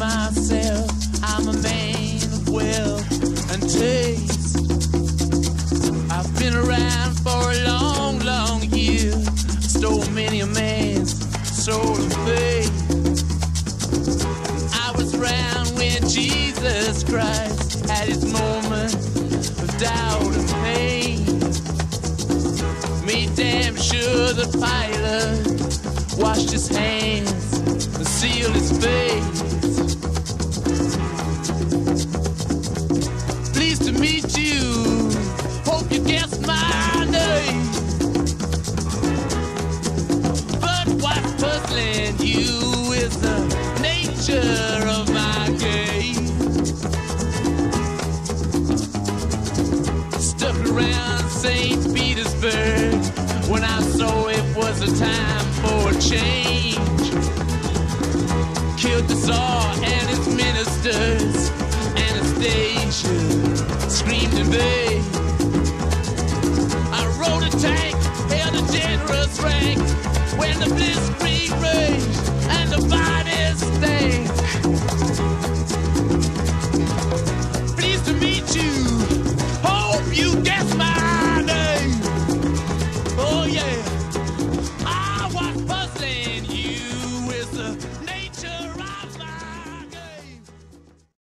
myself, I'm a man of wealth and taste. I've been around for a long, long year. Stole many a man's soul of faith. I was around when Jesus Christ had his moment of doubt and pain. Made damn sure the Pilate washed his hands and sealed his face. Pleased to meet you, hope you guessed my name. But what's puzzling you is the nature of my game. Stuck around St. Petersburg when I saw it was a time for a change. Killed the Tsar and his ministers